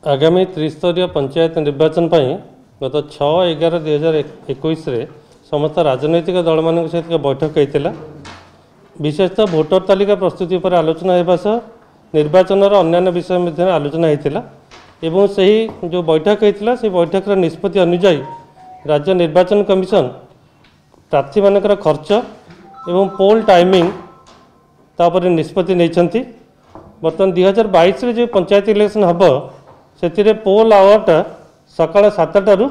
आगामी त्रिस्तरीय पंचायत निर्वाचन गत 6/11/2021 समस्त राजनैतिक दल मान सहित बैठक होता। विशेषतः भोटर तालिका प्रस्तुति पर आलोचना होगा सह निर्वाचन अन्य विषय में आलोचना होता। एवं सही जो बैठक होता से बैठक निष्पत्ति अनुजाई राज्य निर्वाचन कमिशन प्रार्थी मानकर खर्च एवं पोल टाइमिंग तापर निष्पत्ति नहीं। बर्तमान 2022 जो पंचायत इलेक्शन हम से पोल आवरटा सकाल 7टारू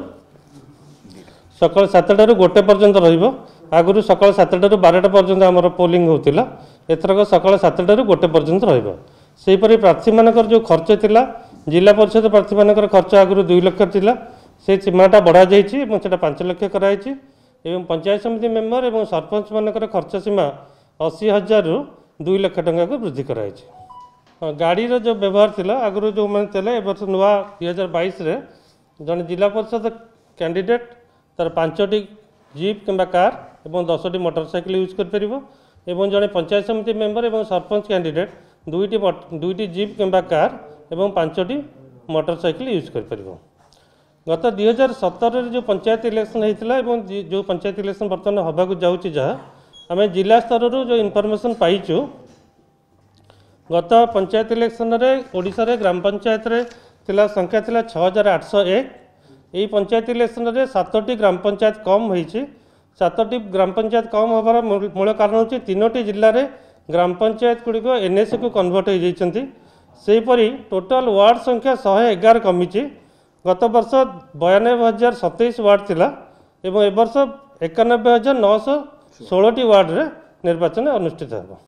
गोटे पर्यंत रगुरी सकाल 7टारू 12टा पर्यंत आमर पोलिंग होता। एथरक सकाल 7टारू गोटे पर्यंत रहीपरी प्रार्थी मानकर जो खर्च थिला जिला परिषद प्रार्थी मानकर खर्च आगुरी 2 लाख थिला से सीमाटा बढ़ा जाइए 5 लाख कराई। एवं पंचायत समिति मेम्बर एवं सरपंच मानकर खर्च सीमा 80,000 रु 2 लाख टंका को वृद्धि कराई। गाड़ीर जो व्यवहार थिला आगुरी जो मैंने वर्ष नुआ 2022 जन जिला परिषद कैंडिडेट तार 5टी जीप किंबा कार एवं 10टी मोटरसाइकिल यूज कर एवं जड़े पंचायत समिति मेम्बर एवं सरपंच कैंडिडेट 2टी जीप किंबा कार एवं 5टी मोटरसाइकिल यूज कर। गत 2017 जो पंचायत इलेक्शन होता एवं जो पंचायत इलेक्शन बर्तमान होगा जाऊँगी जहाँ आम जिला स्तर जो इनफर्मेशन पाइचु गत पंचायत इलेक्शन रे ओडिशा रे ग्राम पंचायत रे तिला संख्या थिला 6801। यही पंचायत इलेक्शन रे 7टी ग्राम पंचायत कम होईछि। 7टी ग्राम पंचायत कम होबार मूल कारण होछि 3टी जिल्ला रे ग्राम पंचायत गुड़िक एनएसए को कन्वर्ट हो जाइछन्ति। सेहीपरि टोटाल वार्ड संख्या 111 कमिछि। गत वर्ष 92,027 वार्ड थिला एवं ए वर्ष 91,916टी वार्ड रे निर्वाचन अनुष्ठित हेबो।